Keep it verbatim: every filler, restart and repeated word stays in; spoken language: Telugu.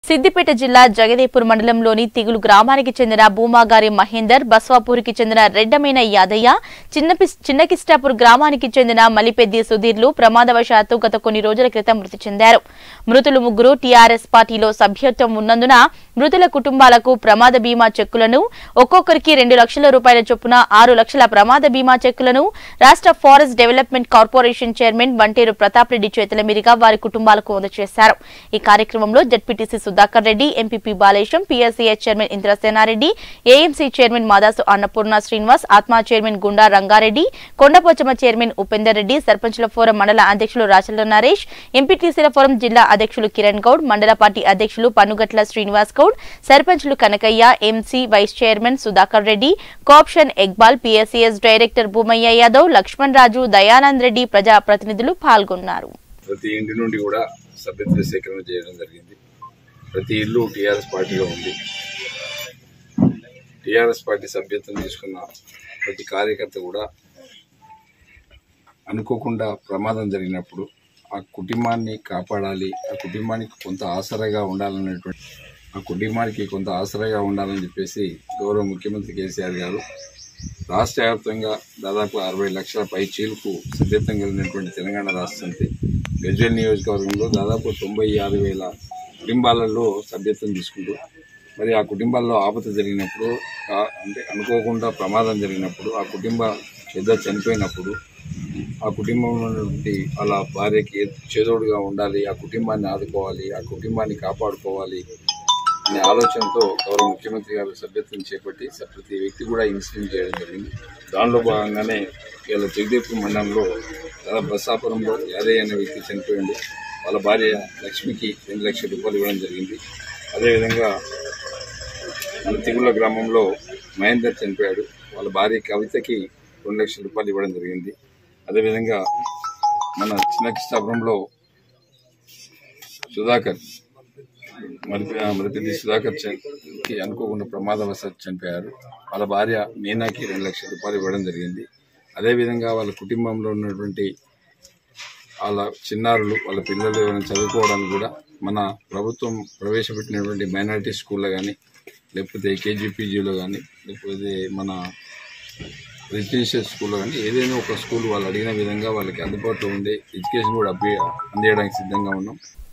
సిద్దిపేట జిల్లా జగదేపూర్ మండలంలోని తిగులు గ్రామానికి చెందిన భూమాగారి మహేందర్, బస్వాపూర్కి చెందిన రెడ్డమైన యాదయ్య, చిన్నకిష్టాపూర్ గ్రామానికి చెందిన మలిపెద్ది సుధీర్లు ప్రమాదవశాత్తు గత కొన్ని రోజుల క్రితం మృతి చెందారు. మృతులు ముగ్గురు టీఆర్ఎస్ పార్టీలో సభ్యత్వం ఉన్నందున మృతుల కుటుంబాలకు ప్రమాద బీమా చెక్కులను ఒక్కొక్కరికి రెండు లక్షల రూపాయల చొప్పున ఆరు లక్షల ప్రమాద బీమా చెక్కులను రాష్ట్ర forest development corporation chairman Vanteru Pratap Reddy చేతుల మీదుగా వారి కుటుంబాలకు అందజేశారు. ఈ కార్యక్రమంలో ZPTC Sudhakar Reddy, MPP Balesham, PSCS chairman Indrasenareddy, AMC chairman Madasu Annapurna Srinivas, ATMA chairman Gunda Rangareddy, Kondapochamma chairman Upender Reddy, సర్పంచుల ఫోరం మండల అధ్యక్షులు రాచల నరేష్, ఎంపీటీసీల ఫోరం జిల్లా అధ్యక్షులు కిరణ్ గౌడ్, మండల పార్టీ అధ్యక్షులు పన్నుగట్ల శ్రీనివాస్ గౌడ్, సర్పంచులు Kanakaiah, MC vice chairman Sudhakar Reddy, cooption Iqbal, PSCS director Bhumaiah Yadav, Laxman Raju, Dayanand Reddy ప్రజా ప్రతినిధులు పాల్గొన్నారు. ప్రతి ఇంటి నుండి కూడా సభ్యత్వ సేకరణ చేయడం జరిగింది. ప్రతి ఇల్లు టీఆర్ఎస్ పార్టీలో ఉంది. టీఆర్ఎస్ పార్టీ సభ్యత్వం తీసుకున్న ప్రతి కార్యకర్త కూడా అనుకోకుండా ప్రమాదం జరిగినప్పుడు ఆ కుటుంబాన్ని కాపాడాలి, ఆ కుటుంబానికి కొంత ఆసరాగా ఉండాలనేటువంటి ఆ కుటుంబానికి కొంత ఆసరాగా ఉండాలని చెప్పేసి గౌరవ ముఖ్యమంత్రి కేసీఆర్ గారు రాష్ట్ర వ్యాప్తంగా దాదాపు అరవై లక్షల పై చీలకు సభ్యత్వం కలిగినటువంటి తెలంగాణ రాష్ట్ర సమితి గజ్వేల్ నియోజకవర్గంలో దాదాపు తొంభై ఆరు వేల కుటుంబాలలో సభ్యత్వం తీసుకుంటూ మరి ఆ కుటుంబాల్లో ఆపద జరిగినప్పుడు అంటే అనుకోకుండా ప్రమాదం జరిగినప్పుడు ఆ కుటుంబ పెద్ద చనిపోయినప్పుడు ఆ కుటుంబంలో నుండి వాళ్ళ భార్యకి చేదోడుగా ఉండాలి, ఆ కుటుంబాన్ని ఆదుకోవాలి, ఆ కుటుంబాన్ని కాపాడుకోవాలి అనే ఆలోచనతో గౌరవ ముఖ్యమంత్రి గారు సభ్యత్వం చేపట్టి ప్రతి వ్యక్తి కూడా ఇన్సూరెన్స్ చేయడం జరిగింది. దానిలో భాగంగానే ఇవాళ జగదేపూర్ మండలంలో దాదాపు బస్సాపురంలో యాదయ్య అనే వ్యక్తి చనిపోయింది. వాళ్ళ భార్య లక్ష్మికి రెండు లక్షల రూపాయలు ఇవ్వడం జరిగింది. అదేవిధంగా మన తిగుల గ్రామంలో మహేందర్ చనిపోయాడు. వాళ్ళ భార్య కవితకి రెండు లక్షల రూపాయలు ఇవ్వడం జరిగింది. అదేవిధంగా మన చిన్నకిష్టాపురంలో సుధాకర్ మరి మరిపెద్ది సుధాకర్ కి అనుకోకుండా ప్రమాదవశాత్తు చనిపోయారు. వాళ్ళ భార్య మీనాకి రెండు లక్షల రూపాయలు ఇవ్వడం జరిగింది. అదేవిధంగా వాళ్ళ కుటుంబంలో ఉన్నటువంటి వాళ్ళ చిన్నారులు, వాళ్ళ పిల్లలు ఏమైనా చదువుకోవడానికి కూడా మన ప్రభుత్వం ప్రవేశపెట్టినటువంటి మైనారిటీ స్కూల్లో కానీ, లేకపోతే కేజీపీజీలో కానీ, లేకపోతే మన రెసిడెన్షియల్ స్కూల్లో కానీ ఏదైనా ఒక స్కూల్ వాళ్ళు అడిగిన విధంగా వాళ్ళకి అందుబాటులో ఉండే ఎడ్యుకేషన్ కూడా అందించడానికి సిద్ధంగా ఉన్నాం.